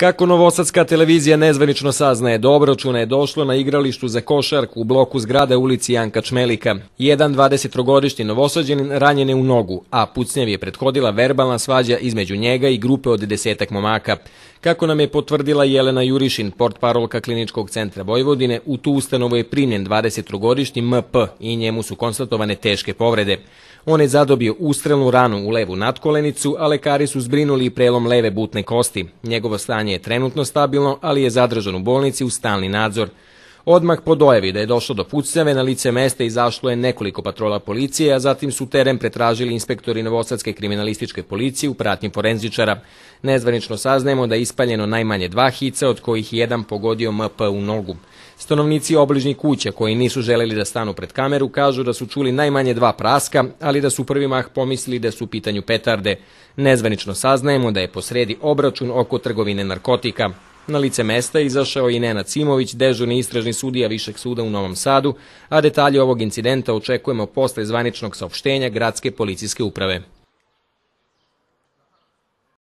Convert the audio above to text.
Kako novosadska televizija nezvanično saznaje, do obračuna je došlo na igralištu za košarku u bloku zgrade ulici Janka Čmelika. Jedan 23-godišnji Novosađanin ranjen je u nogu, a pucnjavi je prethodila verbalna svađa između njega i grupe od 10-ak momaka. Kako nam je potvrdila Jelena Jurišin, portparolka Kliničkog centra Vojvodine, u tu ustanovu je primljen 23-godišnji MP i njemu su konstatovane teške povrede. On je zadobio ustrelnu ranu u levu natkolenicu, a lekari su zbrinuli i prelom leve butne kosti. Njegovo stanje je trenutno stabilno, ali je zadržan u bolnici u stalni nadzor. Odmah po dojavi da je došlo do pucnjave, na lice mesta izašlo je nekoliko patrola policije, a zatim su teren pretražili inspektori Novosadske kriminalističke policije u pratnji forenzičara. Nezvanično saznajemo da je ispaljeno najmanje 2 hica, od kojih je jedan pogodio MP u nogu. Stanovnici obližnjih kuća koji nisu želeli da stanu pred kameru kažu da su čuli najmanje 2 praska, ali da su u prvi mah pomislili da su u pitanju petarde. Nezvanično saznajemo da je posredi obračun oko trgovine narkotika. Na lice mesta izašao i Nenad Simović, dežurni istražni sudija Višeg suda u Novom Sadu, a detalje ovog incidenta očekujemo posle zvaničnog saopštenja Gradske policijske uprave.